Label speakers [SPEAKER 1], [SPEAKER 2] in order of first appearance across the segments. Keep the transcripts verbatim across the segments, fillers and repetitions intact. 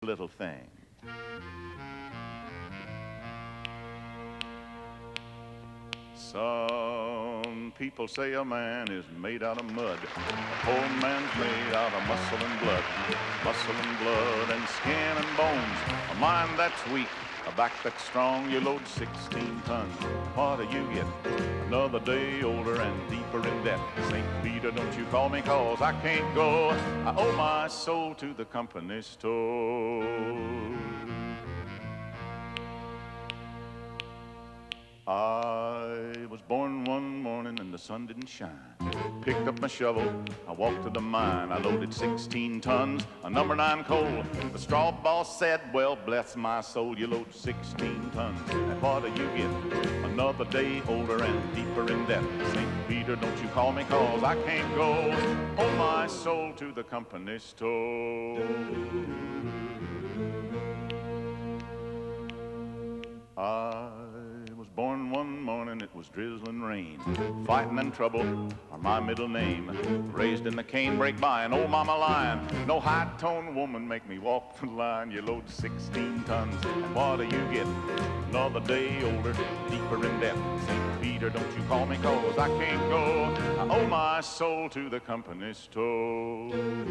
[SPEAKER 1] little thing. Some people say a man is made out of mud. A poor man's made out of muscle and blood. Muscle and blood and skin and bones. A mind that's weak, a back that's strong. You load sixteen tons. What do you get? Another day older and deeper in debt. Saint Peter, don't you call me, cause I can't go. I owe my soul to the company store. I was born one morning and the sun didn't shine. Picked up my shovel, I walked to the mine. I loaded sixteen tons of number nine coal. The straw boss said, well, bless my soul, you load sixteen tons. And what do you get? Another day older and deeper in debt. Saint Peter, don't you call me, cause I can't go. Owe my soul to the company store. I was born one morning, it was drizzling rain. Fighting and trouble are my middle name. Raised in the canebrake by an old mama lion. No high-toned woman make me walk the line. You load sixteen tons, and what do you get? Another day older, deeper in debt. Saint Peter, don't you call me, cause I can't go. I owe my soul to the company store.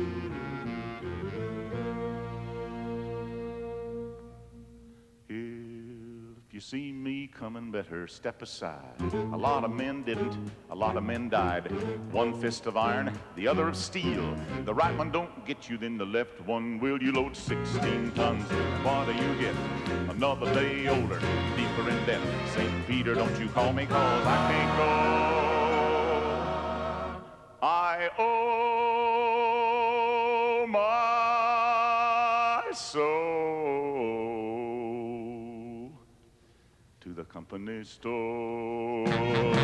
[SPEAKER 1] If you see me coming, better step aside. A lot of men didn't, a lot of men died. One fist of iron, the other of steel. The right one don't get you, then the left one will. You load sixteen tons, and what do you get? Another day older, deeper in debt. Saint Peter, don't you call me, cause I can't go. I owe my soul to the company store.